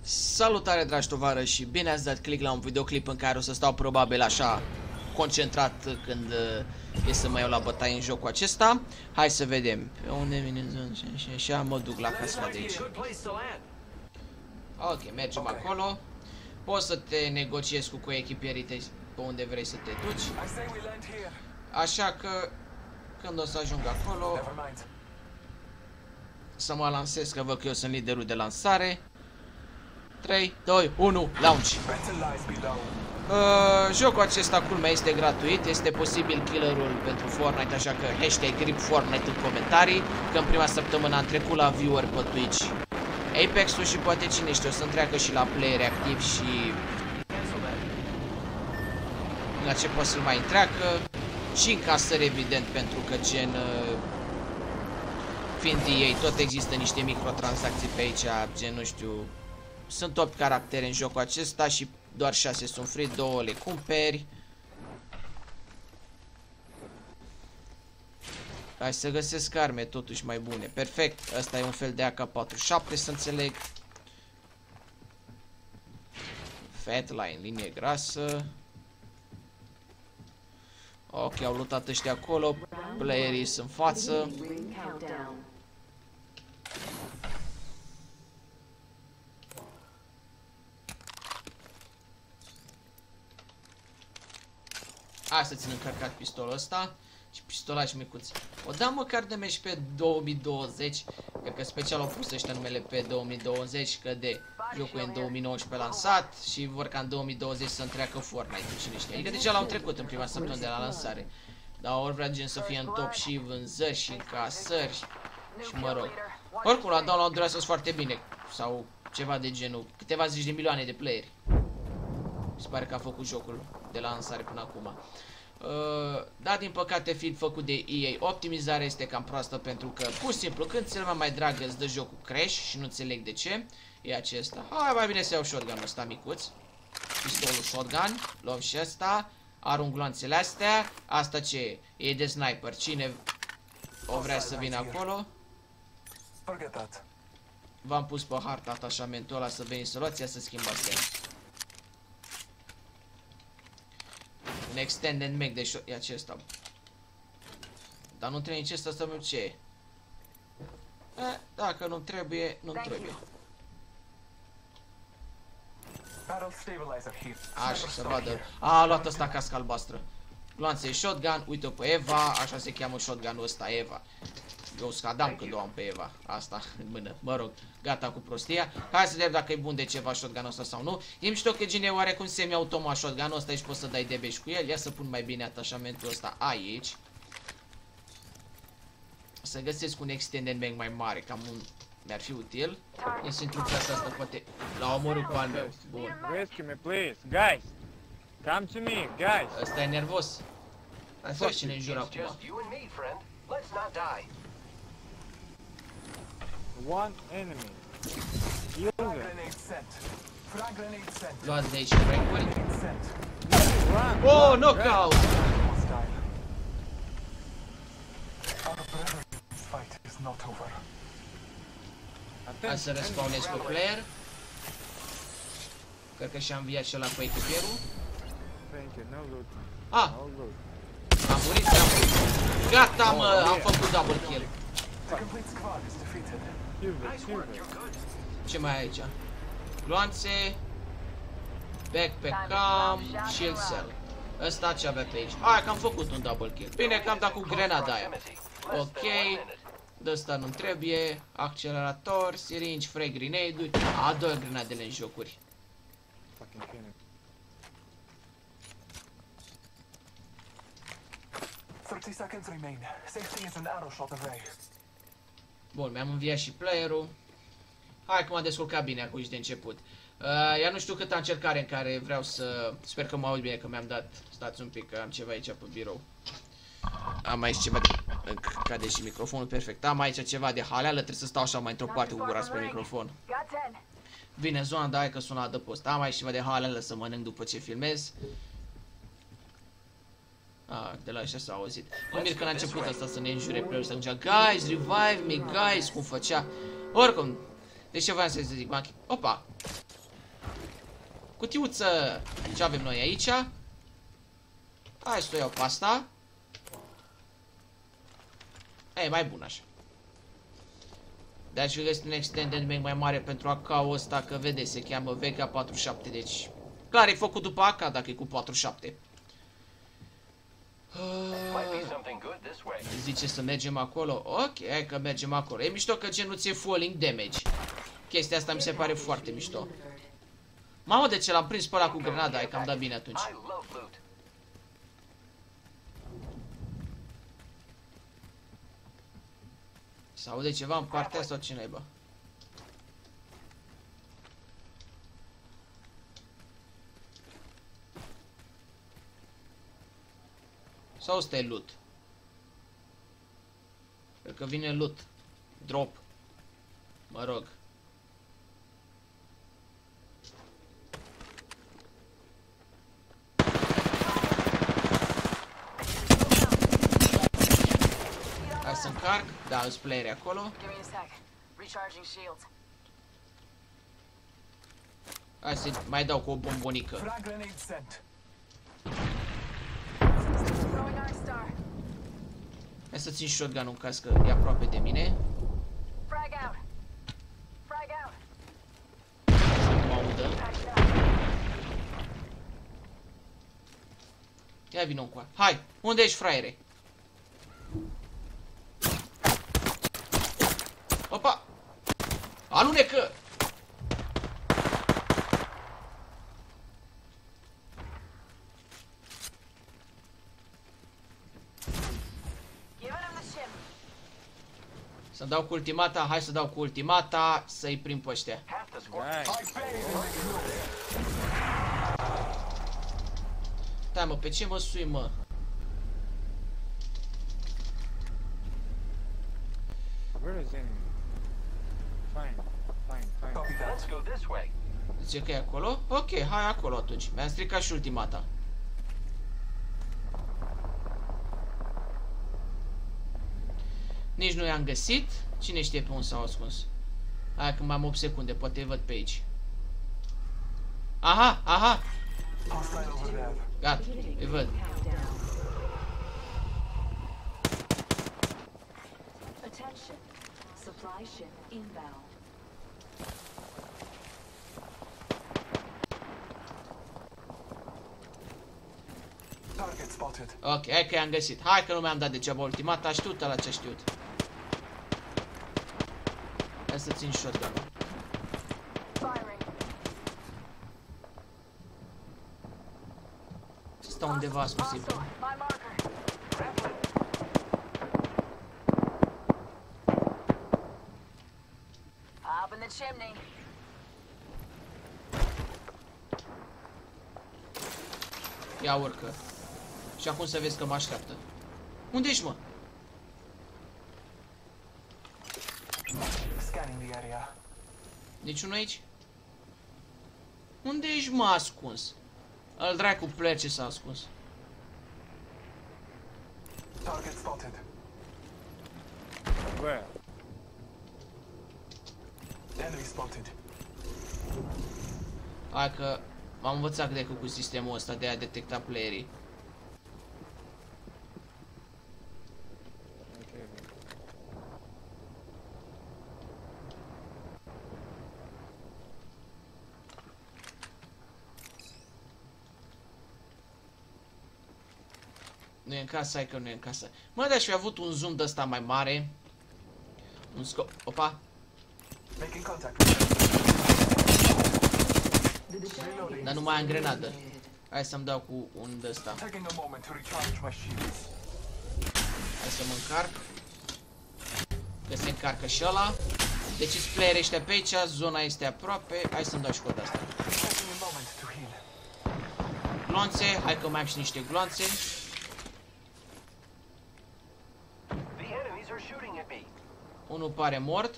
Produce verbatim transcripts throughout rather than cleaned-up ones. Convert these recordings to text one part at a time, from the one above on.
Salutare, dragi tovarăși, și bine ați dat click la un videoclip în care o să stau probabil așa concentrat când e să mă iau la bătaie în jocul acesta. Hai să vedem. Pe unde vine și așa mă duc la casa de aici. Ok, mergem acolo. Poți să te negociezi cu coechipierii tăi pe unde vrei să te duci. Așa că când o să ajung acolo să mă lansez, că văd că eu sunt liderul de lansare. trei, doi, unu, launch! Uh, jocul acesta, culmea, este gratuit, este posibil killerul pentru Fortnite, așa că hashtag grip Fortnite în comentarii, că în prima săptămână am trecut la viewer pe Twitch Apex-ul și poate cine știe, o să întreacă și la player activ și la ce poate să-l mai întreacă și încasări, evident, pentru că gen fiind ei, tot există niște microtransacții pe aici, gen, nu știu. Sunt opt caractere în jocul acesta și doar șase sunt free, două le cumperi. Hai să găsesc arme totuși mai bune. Perfect, ăsta e un fel de A K patruzeci și șapte, să înțeleg. Fatline, linie grasă. Ok, au luptat ăștia acolo. Playerii sunt în față. Hai să țin încărcat pistolul ăsta și pistolaș micuț. O dăm măcar de meci pe două mii douăzeci. Cred că special au pus ăștia numele pe două mii douăzeci, că de jocul e în două mii nouăsprezece lansat și vor ca în două mii douăzeci să întreacă Fortnite, cine știe. Adică deja l-au trecut în prima săptămână de la lansare. Dar ori vrea gen să fie în top și vânzări și încasări și mă rog. Oricum la download durează foarte bine sau ceva de genul, câteva zeci de milioane de playeri. Mi se pare că a făcut jocul de la lansare până acum. Uh, da, din păcate, fiind făcut de E A, optimizarea este cam proastă pentru că, pur și simplu, când ți-l mai drag îți dă jocul crash și nu înțeleg de ce. E acesta. Hai, mai bine să iau shotgun-ul ăsta micuț. Pistolul shotgun. Luăm și ăsta. Arunc gloanțele astea. Asta ce e? E de sniper. Cine o vrea să vină acolo? V-am pus pe harta atașamentul ăla să veniți să luați, ia să schimb astea. Un extended mag de shot. E acesta. Dar nu trebuie nici ăsta să mă ce e. Eh, dacă nu trebuie, nu trebuie. Așa să vadă. A, a luat ăsta casca albastră. Gloanțe shotgun, uite-o pe Eva. Așa se cheamă shotgunul ăsta, Eva. Eu scadam când o am pe Eva. Asta în mână, mă rog. Gata cu prostia. Hai să vedem dacă e bun de ceva shotgunul ăsta sau nu. E mișto că gine oarecum semi-automat shotgunul ăsta și poți să dai de beș cu el. Ia să pun mai bine atașamentul ăsta aici. Să găsesc un extended mag mai mare, cam un... mi-ar fi util. E să intru casa asta, poate la omorul cu al meu. Bun. Rescue me, please, guys. Come to me, guys. Ăsta e nervos. Hai să cine în jur acum. One enemy. Kill them. Luați de aici rank-uri. Oh, knockout! Hai să respawnez pe player. Cred că și-a înviat și ăla cu echipierul. Ah! Am murit, am murit. Gata, mă, am făcut double kill. Ce mai e aici? Gloanțe, backpack cam, shield cell. Ăsta ce avea pe aici? Hai că am făcut un double kill. Bine că am dat cu grenada aia. Ok. De ăsta nu trebuie. Accelerator, syringe, frag grenade. Ador grenadele în jocuri. Bun, mi-am înviat și playerul. Hai că m-am descurcat bine acum și de început. Uh, iar nu știu câta încercare în care vreau să... Sper că mă aud bine, că mi-am dat... Stați un pic, că am ceva aici pe birou. Am aici ceva de... Cade și microfonul, perfect. Am aici ceva de haleală, trebuie să stau așa mai într-o parte cu gura spre microfon. Vine zona, dar hai că sună adăpost. Am aici ceva de haleală să mănânc după ce filmez. Ah, de la ăștia s-a auzit. Mă mir când a început asta să ne înjure player, să zicea guys, revive me, guys, cum făcea. Oricum, deci ce voiam să zic, Banchi? Opa! Cutiuță! Ce avem noi aici? Hai să o iau pe asta. E, mai bun așa. Deci găsit un extended mag mai mare pentru A K-ul ăsta, că vedeți, se cheamă Vega patruzeci și șapte, deci... Clar, e făcut după A K dacă e cu patruzeci și șapte. Uh, zice să mergem acolo. Ok, hai că mergem acolo. E mișto că genul ți-e falling damage. Chestia asta mi se pare foarte mișto. Mamă, de ce l-am prins pe ăla cu grenada? Hai că am dat bine atunci. S-aude ceva în partea sau ce naiba? Sau ăsta e loot? Cred că vine loot. Drop. Mă rog. Hai să încarc. Da, îți playeri acolo. Hai să mai dau cu o bombonică. Hai să țin shotgun-ul în caz că e aproape de mine. Să nu mă audă. Ia vină încoa. Hai! Unde ești, fraiere? Opa! Alunecă! Să dau cu ultimata, hai să dau cu ultimata, să-i prind pe ăștia. Da, mă, pe ce mă sui, mă? Zice că e acolo? Ok, hai acolo atunci. Mi-am stricat și ultimata. Nici nu i-am găsit. Cine știe pe unde s-au ascuns? Hai că mai am opt secunde, poate văd pe aici. Aha, aha! Gata, îi văd. Ok, hai că i-am găsit. Hai că nu mi-am dat degeaba ultimata, știut la ce știut. Hai să țin shotgun-ul. Stau undeva ascuns. Ia urcă. Și acum să vezi că mă așteaptă. Unde ești, mă? Niciunul aici? Unde ești, mă, ascuns? Al dracu plece s-a ascuns. Where? Hai că m-am învățat de cu sistemul ăsta de a detecta playerii. Nu e în casă, hai că nu e în casă. Mă, de-aș fi avut un zoom de ăsta mai mare. Un scop. Opa. Dar nu mai am grenadă. Hai să-mi dau cu un de ăsta. Hai să mă încarc. Că se încarcă și ăla. Deci îți player ăștia pe aici, zona este aproape. Hai să-mi dau și cod asta. Glonțe, hai că mai am și niște glonțe. Unul pare mort.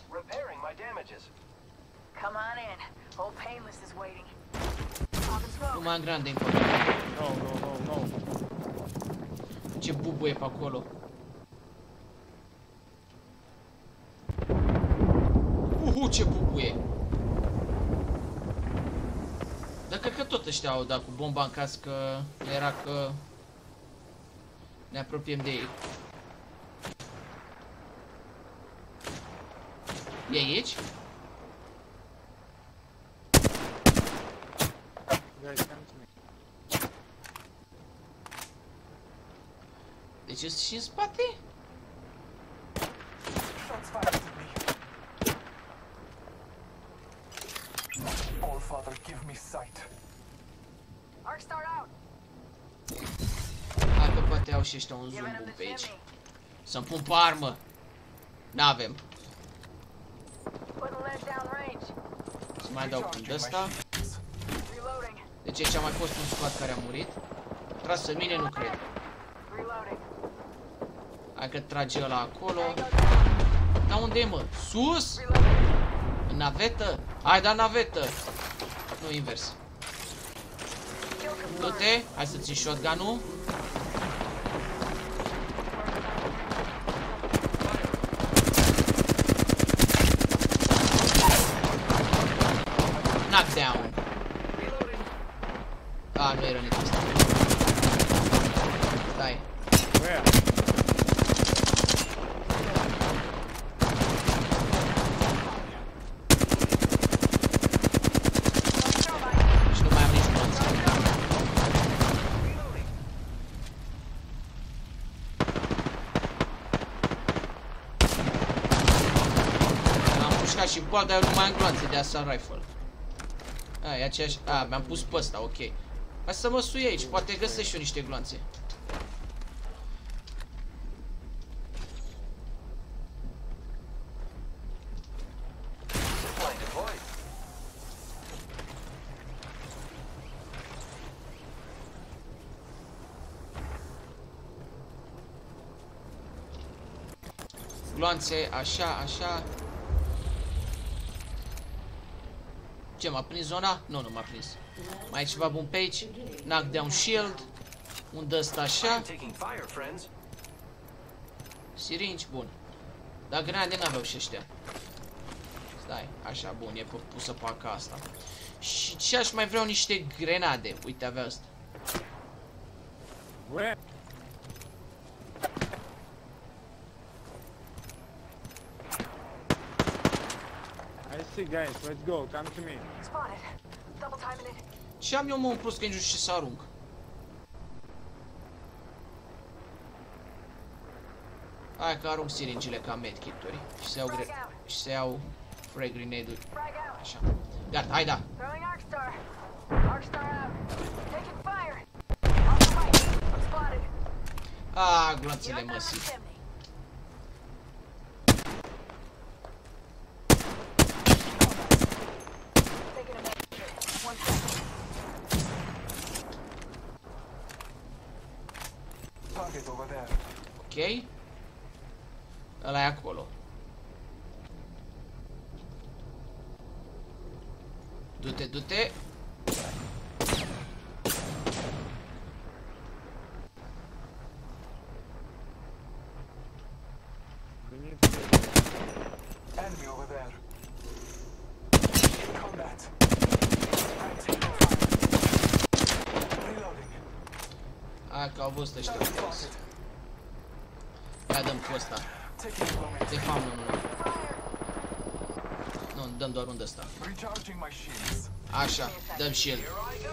Nu mai am grande încă. No, no, no, no. Ce bubuie pe acolo. Uhu, ce bubuie. Dar cred că tot ăștia au dat cu bomba în caz că era că ne apropiem de ei. E aici? Guys, come to me. Deci ești și în spate? Shots fired at me. All Father, give me sight. Arc start out. Hai că poate au și ăștia un zoom Giving him bun the pe aici. shimmy. Să-mi pun pe armă. N-avem. Putting lead down range. Să mai dau când ăsta. Reloading. Deci aici a mai fost un squad care a murit. Trasă mine, nu cred. Reloading. Hai că trage ăla acolo. Dar unde e, mă? Sus? Reloading. În navetă? Hai, da, navetă. Nu, invers. Kill confirmed. Du-te, hai să ții shotgun-ul. Knockdown. Ah, nu e rănit ăsta. Stai. Where? Și nu mai am nici nuanță. Am pușcat și bal, dar eu nu mai am gloanțe de assault rifle. A, e aceeași... A, mi-am pus pe ăsta, ok. Hai să mă sui aici, poate găsesc și eu niște gloanțe. Gloanțe, așa, așa. Ce, m-a prins zona? Nu, nu m-a prins. Mai e ceva bun pe aici. Knockdown shield. Un d-ăsta așa. Siringi, bun. Dar grenade n-aveau și ăștia. Stai, așa, bun, e pusă paca asta. Și ce aș mai vreau niște grenade. Uite, avea asta. Where? I see, guys. Let's go. Come to me. Spotted. Double timing it. Ce am eu, mă, în plus, că nici nu știu ce să arunc. Hai că arunc siringile ca medkit-uri. Și să iau gre... Și să iau frag grenade-uri. Frag out. Așa. Gata, hai da. Throwing arc star. Arc star out. Taking fire. Off the right. I'm spotted. Ah, gloanțele Giving them the măsii. shimmy. Taking a minute. One second. Target over there. Ok. Ăla e acolo. Du-te, du-te. We need to... Enemy over there. Combat. I'm taking fire. Reloading. Hai că au văzut ăștia. Ia dăm cu ăsta. Taking a moment. De fapt, nu, nu, nu. Nu, dăm doar un ăsta. Recharging my shields. Așa, dăm și el.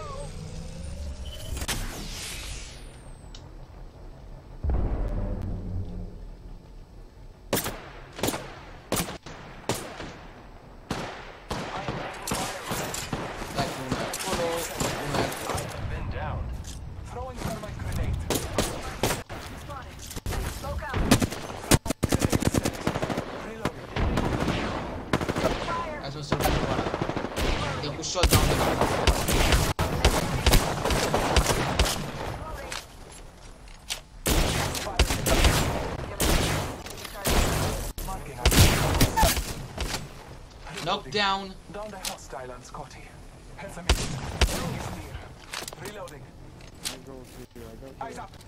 Dai cu unul acolo, unul acolo. Throwing thermite grenade. Spotted. Smoke out. Grenade set. Reloading. Fire. Hai să o să-l vedem ăla. E cu shotgun de fapt. Marking. Knockdown. Down the hostile on Scotty. Heads a minute. Room is near. Reloading. I go to you. I go to Eyes you. up.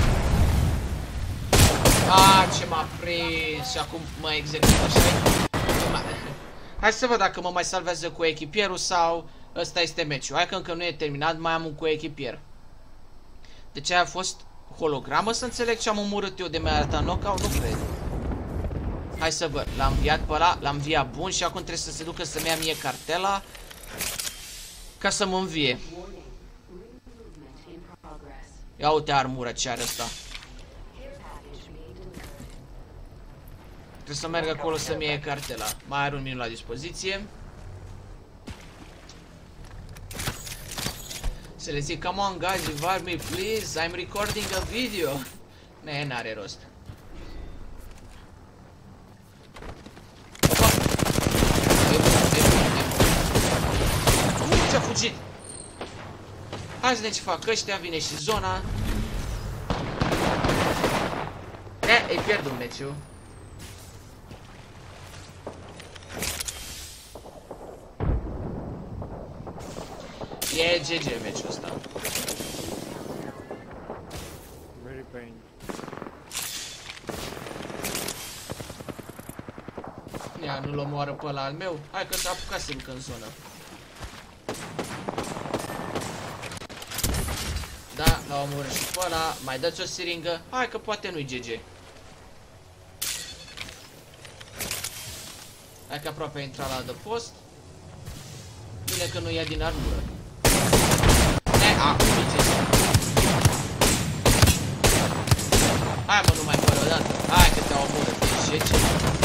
Ah, ce m-a prins și acum mă execută, știi? Hai să văd dacă mă mai salvează cu echipierul sau Ăsta este meciul. Hai că încă nu e terminat, mai am un coechipier. Deci aia a fost hologramă, să înțeleg ce am omorât eu de mi-a arătat knockout? Nu cred. Hai să văd. L-am înviat pe ăla, l-am înviat bun și acum trebuie să se ducă să-mi ia mie cartela ca să mă învie. Ia uite armură ce are ăsta. Trebuie să merg acolo să-mi iei cartela. Mai are un minut la dispoziție. Să le zic, come on guys, revive me please, I'm recording a video. Ne, n-are rost. Opa! Uuu, ce-a fugit! Hai să vedem ce fac ăștia, vine și zona. E, îi pierd un meciul. E G G meciul ăsta. Very pain. Ia, nu-l omoară pe ăla al meu. Hai că s-a apucat să ducă în zonă. Da, l-a omorât și pe ăla. Mai dați o siringă. Hai că poate nu-i G G. Hai că aproape a intrat la adăpost. Bine că nu ia din armură. E, acum e ce. Hai mă, nu mai fără o dată. Hai că te-a omorât. Ce ce?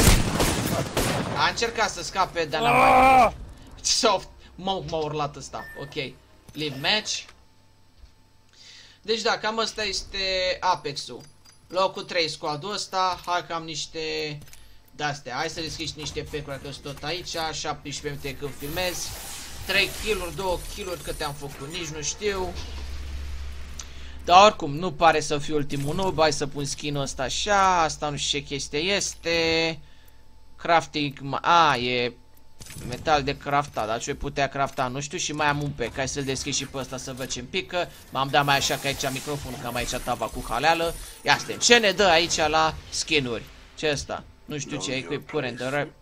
A încercat să scape, dar n-a mai... Soft. M-a urlat ăsta. Ok. Leave match. Deci da, cam ăsta este Apex-ul. Locul trei squad-ul ăsta. Hai că am niște... de-astea. Hai să deschizi niște pecuri că sunt tot aici. șaptesprezece minute când filmez. trei kill-uri, două kill-uri, câte am făcut, nici nu știu. Dar oricum, nu pare să fiu ultimul noob. Hai să pun skin-ul ăsta așa. Asta nu știu ce chestie este. Crafting, a, e metal de craftat, dar ce putea crafta, nu știu. Și mai am un pec, hai să-l deschid și pe ăsta să văd ce-mi pică. M-am dat mai așa că aici microfonul, că am aici tava cu haleală. Ia stai, ce ne dă aici la skin-uri? Ce ăsta? Nu știu ce, equip curent de rap.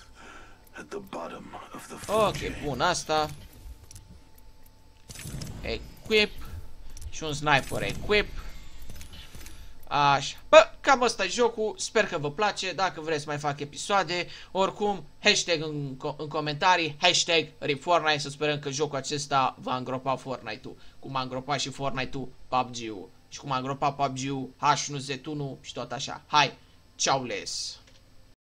Ok, bun, asta. Equip. Și un sniper equip. Așa. Bă, cam ăsta e jocul. Sper că vă place. Dacă vreți să mai fac episoade. Oricum, hashtag în, în comentarii. Hashtag RipFortnite. Să sperăm că jocul acesta va îngropa Fortnite-ul. Cum a îngropat și Fortnite-ul P U B G-ul. Și cum a îngropat P U B G-ul H unu Z unu și tot așa. Hai, ceau les!